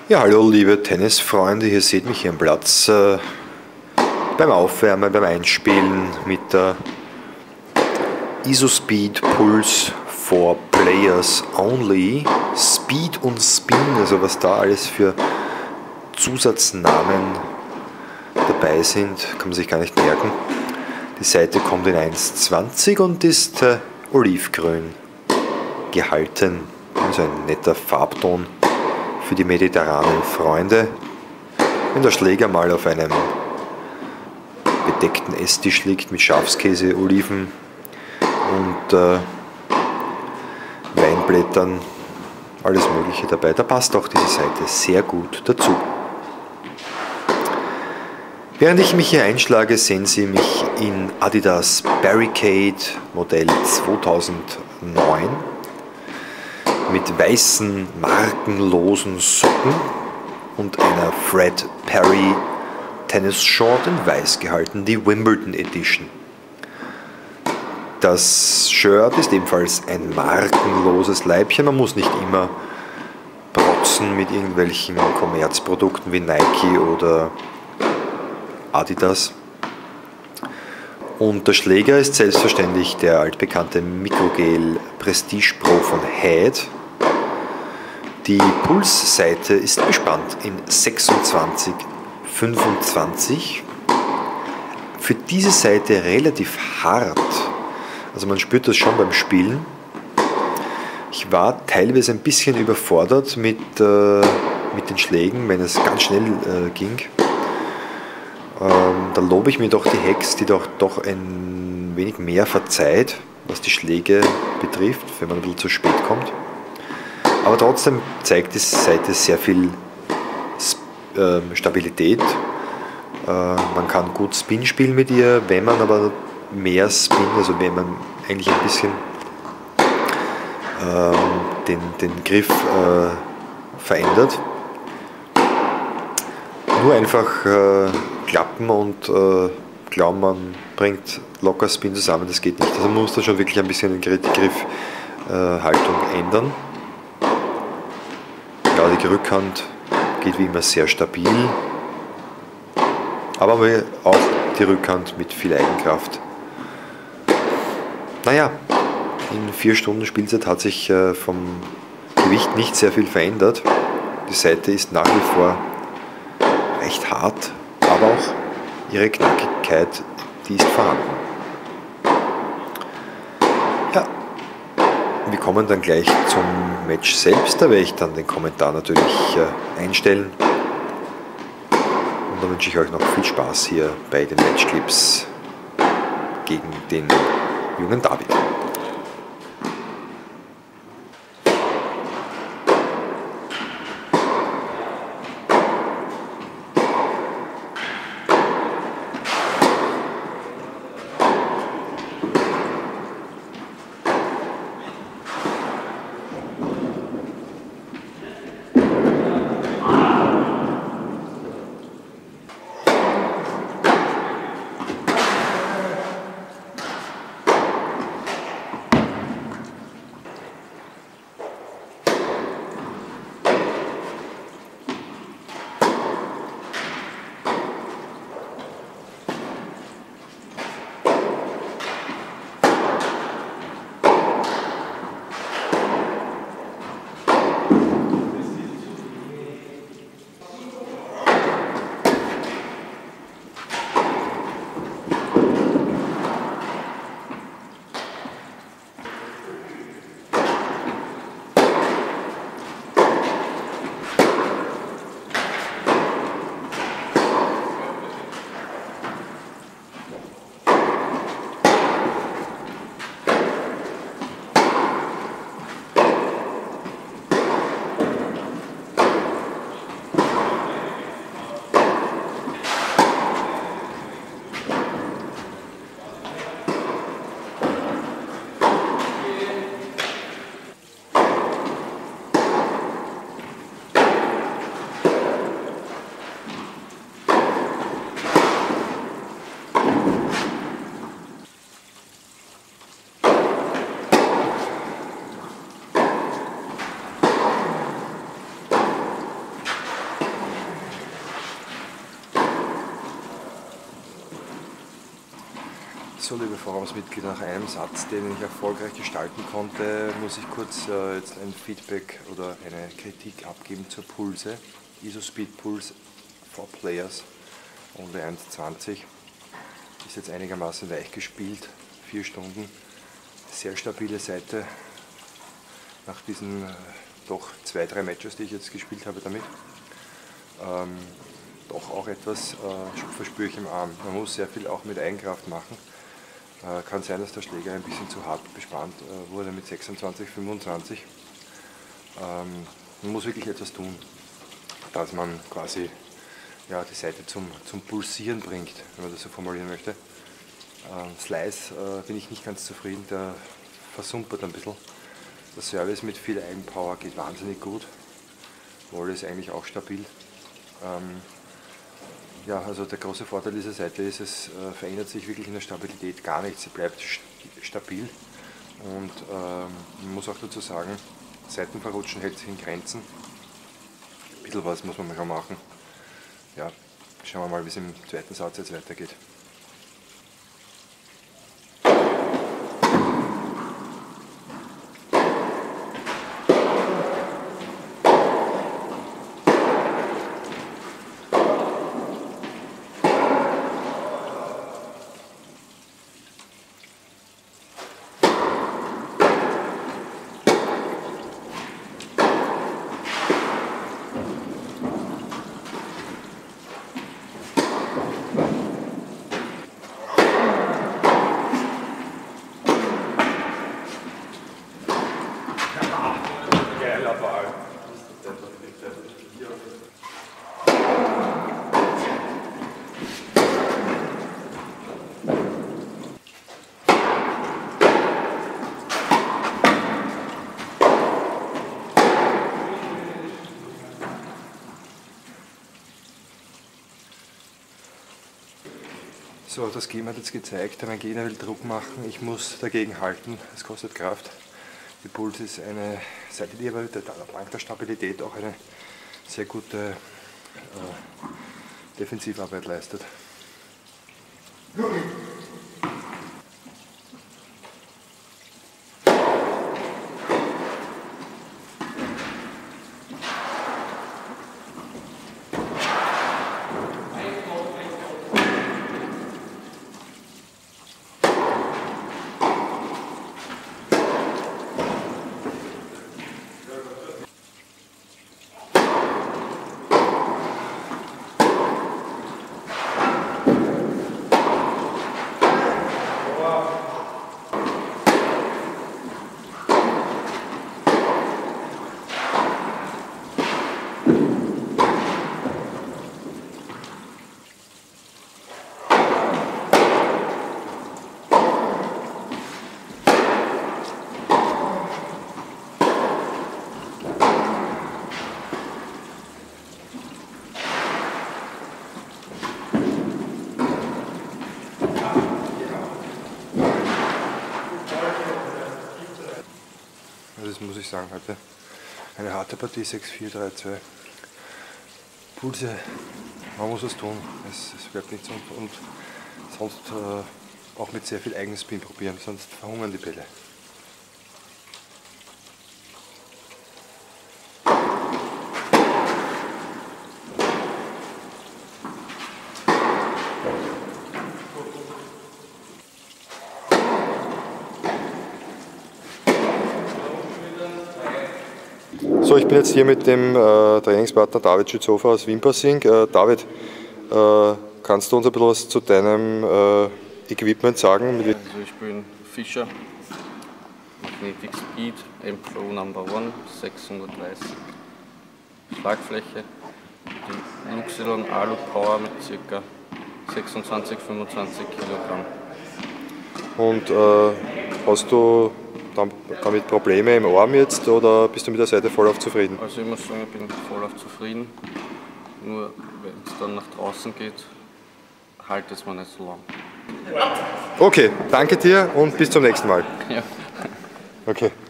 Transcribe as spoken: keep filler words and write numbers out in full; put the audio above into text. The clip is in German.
Ja, hallo liebe Tennisfreunde, hier seht mich hier am Platz äh, beim Aufwärmen, beim Einspielen mit der ISOSpeed Pulse for Players Only. Speed und Spin, also was da alles für Zusatznamen dabei sind, kann man sich gar nicht merken. Die Seite kommt in eins zwanzig und ist äh, olivgrün gehalten, also ein netter Farbton für die mediterranen Freunde. Wenn der Schläger mal auf einem bedeckten Esstisch liegt mit Schafskäse, Oliven und äh, Weinblättern, alles Mögliche dabei, da passt auch diese Seite sehr gut dazu. Während ich mich hier einschlage, sehen Sie mich in Adidas Barricade Modell zweitausendneun mit weißen, markenlosen Socken und einer Fred Perry Tennis Short in weiß gehalten, die Wimbledon Edition. Das Shirt ist ebenfalls ein markenloses Leibchen, man muss nicht immer protzen mit irgendwelchen Kommerzprodukten wie Nike oder Adidas. Und der Schläger ist selbstverständlich der altbekannte Microgel Prestige Pro von Head. Die Pulsseite ist bespannt in sechsundzwanzig fünfundzwanzig. Für diese Seite relativ hart, also man spürt das schon beim Spielen. Ich war teilweise ein bisschen überfordert mit, äh, mit den Schlägen, wenn es ganz schnell äh, ging. Ähm, da lobe ich mir doch die Hex, die doch, doch ein wenig mehr verzeiht, was die Schläge betrifft, wenn man ein bisschen zu spät kommt. Aber trotzdem zeigt die Seite sehr viel äh, Stabilität. Äh, man kann gut Spin spielen mit ihr, wenn man aber mehr Spin, also wenn man eigentlich ein bisschen äh, den, den Griff äh, verändert. Nur einfach äh, klappen und äh, glauben, man bringt locker Spin zusammen, das geht nicht. Also man muss da schon wirklich ein bisschen die Griffhaltung äh, ändern. Ja, die Rückhand geht wie immer sehr stabil, aber auch die Rückhand mit viel Eigenkraft. Naja, in vier Stunden Spielzeit hat sich äh, vom Gewicht nicht sehr viel verändert. Die Seite ist nach wie vor recht hart, aber auch ihre Knackigkeit, die ist vorhanden. Ja, wir kommen dann gleich zum Match selbst, da werde ich dann den Kommentar natürlich äh, einstellen. Und dann wünsche ich euch noch viel Spaß hier bei den Matchclips gegen den jungen David. So, liebe Forumsmitglieder, nach einem Satz, den ich erfolgreich gestalten konnte, muss ich kurz äh, jetzt ein Feedback oder eine Kritik abgeben zur Pulse. ISO-Speed Pulse for Players, Only eins zwanzig. Ist jetzt einigermaßen weich gespielt, vier Stunden. Sehr stabile Seite nach diesen äh, doch zwei, drei Matches, die ich jetzt gespielt habe damit. Ähm, doch auch etwas äh, verspüre ich im Arm. Man muss sehr viel auch mit Eigenkraft machen. Äh, kann sein, dass der Schläger ein bisschen zu hart bespannt äh, wurde mit sechsundzwanzig, fünfundzwanzig. Ähm, man muss wirklich etwas tun, dass man quasi ja, die Seite zum, zum Pulsieren bringt, wenn man das so formulieren möchte. Ähm, Slice äh, bin ich nicht ganz zufrieden, der versumpert ein bisschen. Der Service mit viel Eigenpower geht wahnsinnig gut. Volley ist eigentlich auch stabil. Ähm, Ja, also der große Vorteil dieser Seite ist, es äh, verändert sich wirklich in der Stabilität gar nichts, sie bleibt st stabil und ähm, man muss auch dazu sagen, Seitenverrutschen hält sich in Grenzen. Ein bisschen was muss man mal machen. Ja, schauen wir mal, wie es im zweiten Satz jetzt weitergeht. So, das Game hat jetzt gezeigt, mein Gegner will Druck machen, ich muss dagegen halten, es kostet Kraft. Die Pulse ist eine Seite, die aber dank der Stabilität auch eine sehr gute äh, Defensivarbeit leistet. Das muss ich sagen, heute eine harte Partie, sechs vier, drei zwei. Pulse, man muss was tun, es, es bleibt nichts und, und sonst äh, auch mit sehr viel eigenes Spin probieren, sonst verhungern die Bälle. So, ich bin jetzt hier mit dem äh, Trainingspartner David Schützhofer aus Wimpassing. Äh, David, äh, kannst du uns ein bisschen was zu deinem äh, Equipment sagen? Also ich bin Fischer, Magnetic Speed, M Pro Number One, sechshundertdreißig Schlagfläche, die Luxilon Alu Power mit ca. sechsundzwanzig, fünfundzwanzig Kilogramm. Und äh, hast du damit Probleme im Arm jetzt oder bist du mit der Seite vollauf zufrieden? Also ich muss sagen, ich bin vollauf zufrieden, nur wenn es dann nach draußen geht, halt es mir nicht so lang. Okay, danke dir und bis zum nächsten Mal. Ja. Okay.